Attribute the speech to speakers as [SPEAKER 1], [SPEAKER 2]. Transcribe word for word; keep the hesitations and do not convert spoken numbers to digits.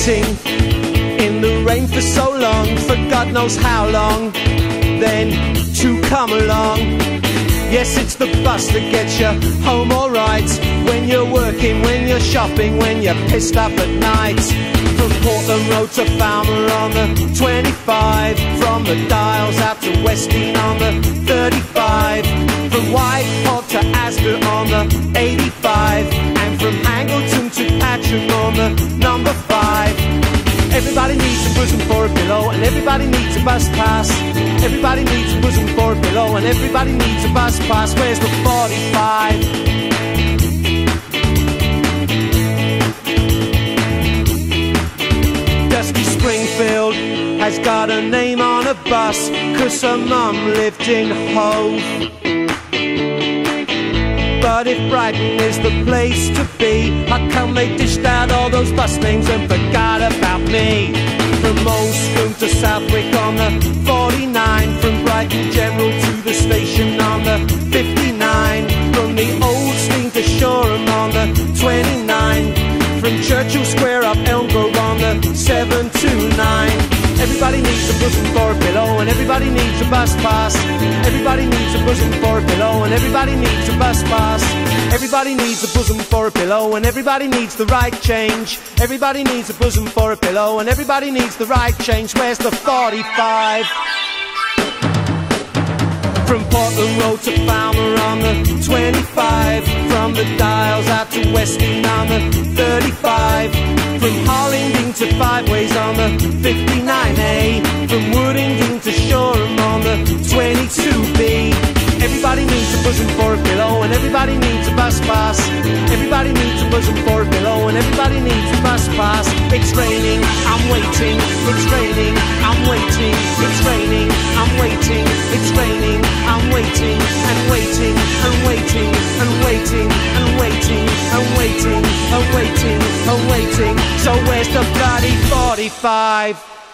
[SPEAKER 1] waiting in the rain for so long, for God knows how long, then to come along. Yes, it's the bus that gets you home alright, when you're working, when you're shopping, when you're pissed up at night. From Portland Road to Falmer on the twenty-five, from the Dials out to Westing on the thirty-five, from Whitehall to Asda on the eighty-five, and from Angleton to Patron on the number five. Everybody needs a bosom for a pillow, and everybody needs a bus pass. Everybody needs a bosom for a pillow, and everybody needs a bus pass. Where's the forty-five? Dusty Springfield has got a name on a bus, 'cause her mum lived in Hove. But if Brighton is the place to be, how come they dished out all those bus names and forgot about me? From Molescombe to Southwick on the forty-nine, from Brighton General to the station on the fifty-nine, from the Old Steam to Shoreham on the twenty-nine, from Churchill Square up Elm Grove on the seven two nine. Everybody needs a bosom for a pillow, and everybody needs a bus pass. Everybody needs a bosom for a pillow, and everybody needs a bus pass. Everybody needs a bosom for a pillow, and everybody needs the right change. Everybody needs a bosom for a pillow, and everybody needs the right change. Where's the forty-five? From Portland Road to Falmer on the twenty-five, from the Dials out to Westing on the thirty-five, from Harlingdon to Five Ways on the fifty-nine A, from Woodington to Shoreham on the twenty-two B. Everybody needs a bosom for a pillow, and everybody needs a bus pass. Everybody needs a bosom for a pillow, and everybody needs a bus pass. It's raining, I'm waiting. It's raining, I'm waiting. It's raining, I'm waiting. It's raining, I'm waiting and waiting and waiting and waiting and waiting and waiting and waiting and waiting. So where's the bloody forty-five?